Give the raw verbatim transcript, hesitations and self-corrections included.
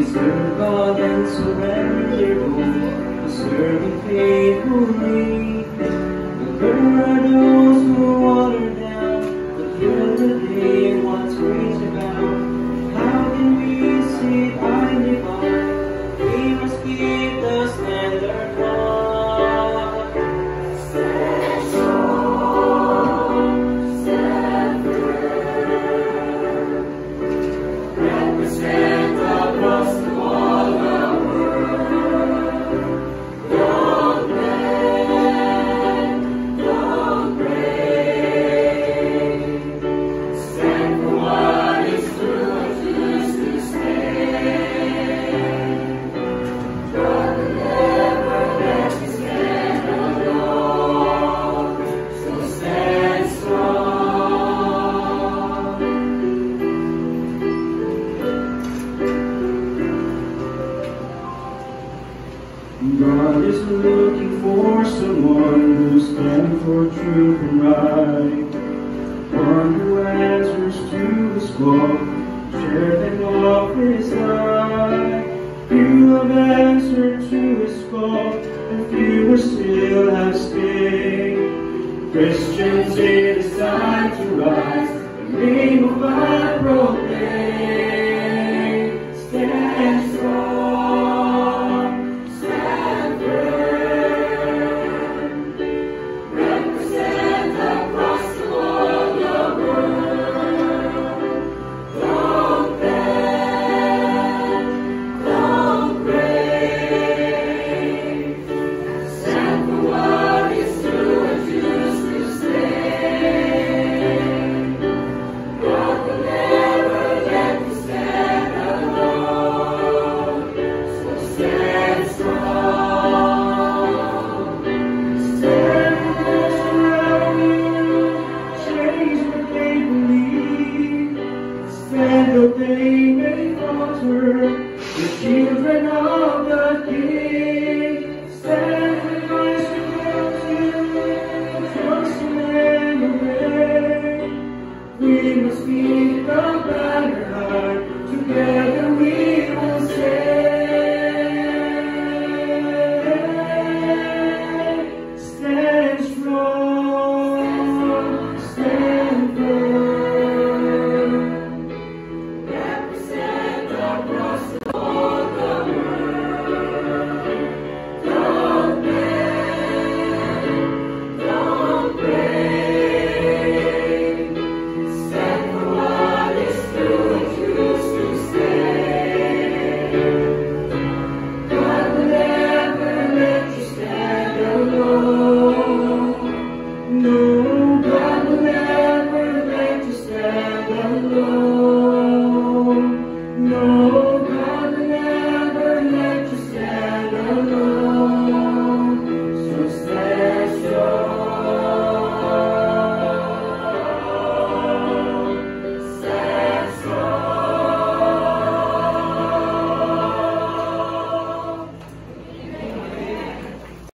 serve God and surrender all, to serve Him faithfully. But there are those who water down the thrill that they once preached about. How can we say I live on? We must keep the standard high. Stand strong, stand firm, represent across the wall the world. Don't bend, don't break. Stand for what is true and choose to stand. God will never let you stand alone, so stand strong. God is looking for someone who stands for truth and right, one who answers to His call, share and love His life. Few have answered to His call, and fewer still have stayed. Christians, it is time to rise, the name of God proclaim. Stand strong, stand firm, represent across the whole the world. Don't bend, don't break. Stand for what is true and choose to stand. God will never let you stand alone, so stand strong. Stand for those around you, change what they believe. Stand though they may falter, the children of